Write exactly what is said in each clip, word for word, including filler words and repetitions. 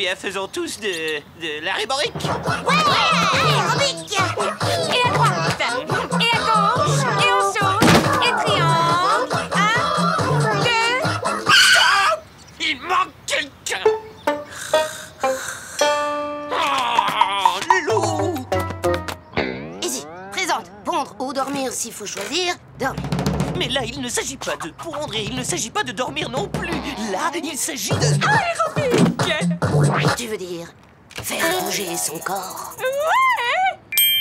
bien, faisons tous de, de l'aéroborique. Ouais, aérobique. Et à droite, et à gauche, et on saute, et triangle. Un, deux... Stop! Il manque quelqu'un. Oh, loup! Easy, présente. Pondre ou dormir s'il faut choisir. Dormir. Mais là, il ne s'agit pas de pondre et il ne s'agit pas de dormir non plus. Là, il s'agit de... Aérobique. Tu veux dire faire bouger son corps? Ouais.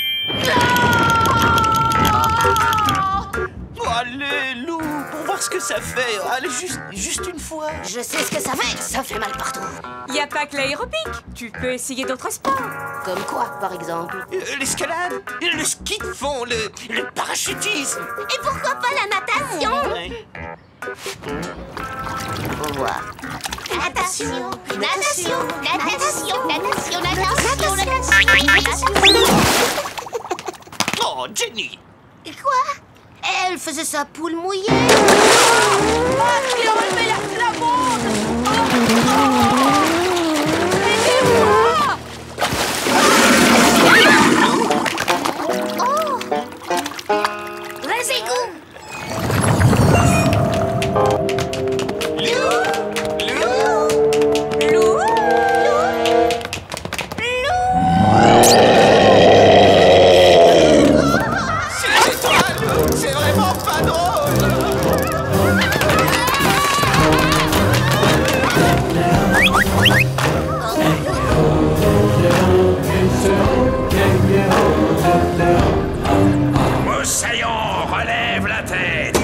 Oh, allez, loup, pour voir ce que ça fait. Allez, juste, juste une fois. Je sais ce que ça fait. Ça fait mal partout. Y a pas que l'aérobique. Tu peux essayer d'autres sports. Comme quoi, par exemple? Euh, L'escalade, le ski de fond, le, le parachutisme. Et pourquoi pas la natation? Ouais. Au revoir. Natation, natation, natation, natation, natation, natation. Oh, Jenny. Quoi? Elle faisait sa poule mouillée. Il aurait fait la flamande. Aidez-moi. Oh! Vas-y, go! C'est toi, loup. C'est vraiment pas drôle. Moussaillon, relève la tête.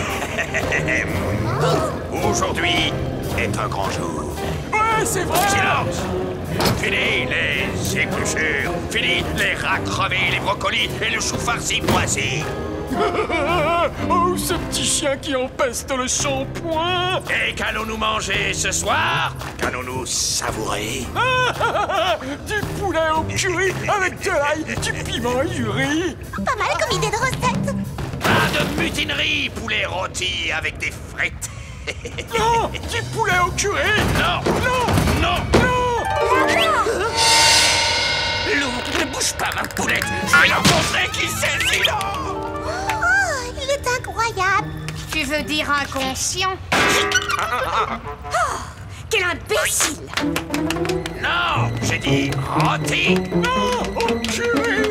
Aujourd'hui est un grand jour. Ouais, c'est vrai. Silence. Fini les épluchures. Fini les rats crevés, les brocolis et le chou farci poissi. Oh, ce petit chien qui empeste le shampoing. Et qu'allons-nous manger ce soir? Qu'allons-nous savourer? Du poulet au curry avec de l'ail, du piment et du riz. Pas mal comme idée de recette. Pas de mutinerie, poulet rôti avec des frites. Non, du poulet au curry. Non, Non, non. non. Loup, ne bouge pas, ma poulette. Je vais leur montrer qui c'est, sinon. Oh, il est incroyable. Tu veux dire inconscient? Oh, quel imbécile. Non, j'ai dit rôti. Non, au curry.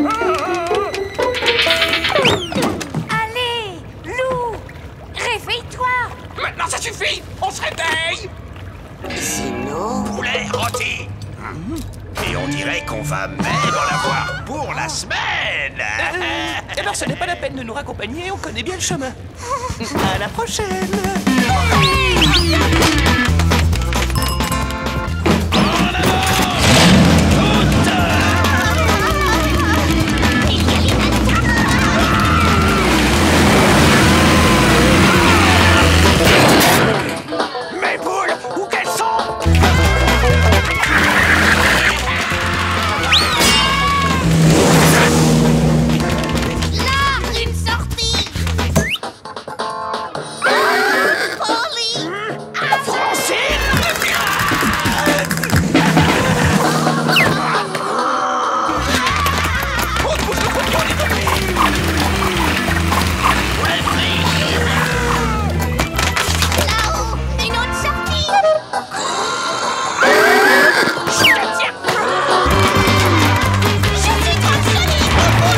Allez, loup, réveille-toi. Maintenant, ça suffit. On se réveille. Sinon... Poulet rôti. Et on dirait qu'on va même en avoir pour la semaine. Euh, alors, ce n'est pas la peine de nous raccompagner. On connaît bien le chemin. À la prochaine. Mes poules, où qu'elles sont? Là, une sortie. Polly. Francine! Là-haut, une autre sortie. Je te tiens. Je suis transonique.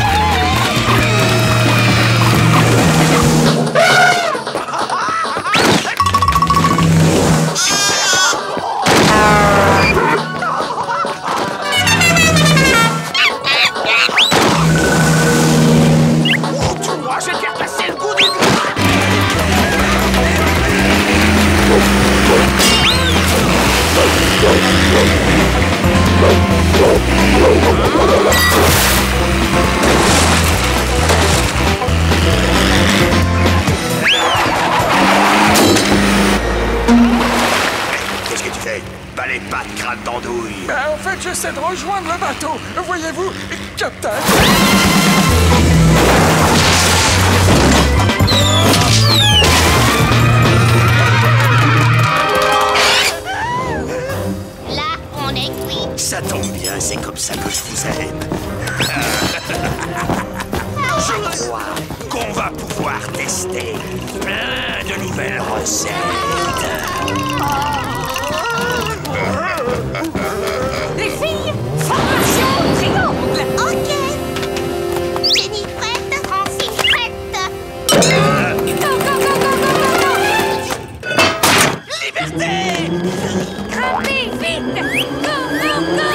Moi, je vais faire passer le goût du... Qu'est-ce que tu fais? Bah les pattes crâne d'andouille. Ben, en fait, j'essaie de rejoindre le bateau. Voyez-vous, capitaine. Là, on est cuit. pouvoir tester plein de nouvelles recettes. Les filles, formation triangle. Ok. Jenny prête, Francine prête. Go, go, go, go, go, go, go. Liberté! Grimpez vite. Go, go, go.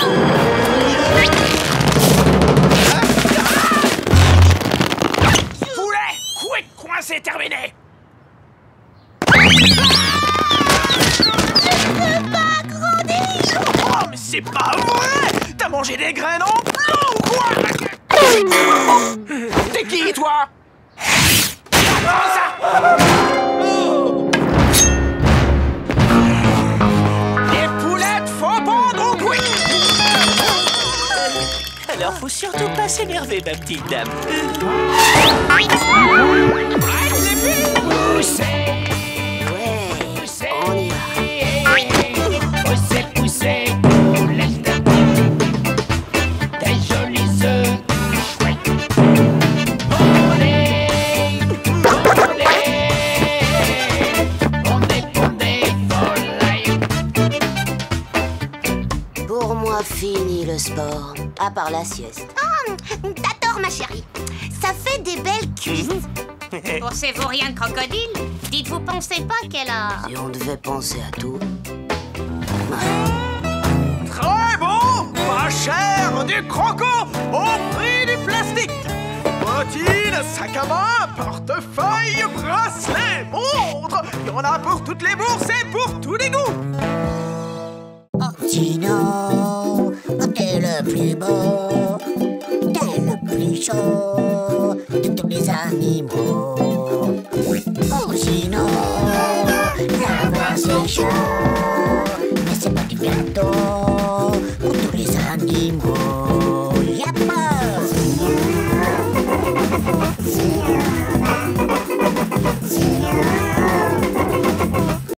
Poulet, quick, coin, c'est terminé. Oh, mais c'est pas vrai! T'as mangé des graines en blanc ou quoi? T'es qui, toi? Prends ça! Les poulettes, faut pendre au quick! Alors, faut surtout pas s'énerver, ma petite dame. Ouais, on y va. Poussez, poussez, poulette. Des jolis œufs chouettes. Pondez, pondez. Pondez, pondez, volaille. Pour moi, fini le sport. À part la sieste. Oh, t'adores, ma chérie. Ça fait des belles cuisses. Pour ces vauriens de crocodile, dites-vous, pensez pas qu'elle a... Si on devait penser à tout. Très bon, pas cher, du croco au prix du plastique. Bottines, sac à main, portefeuille, bracelet, montre. Il y en a pour toutes les bourses et pour tous les goûts. Tino, t'es le plus beau, t'es le plus chaud de tous les animaux. Oh Tino, la voix c'est chaud, mais c'est pas du gâteau pour tous les animaux.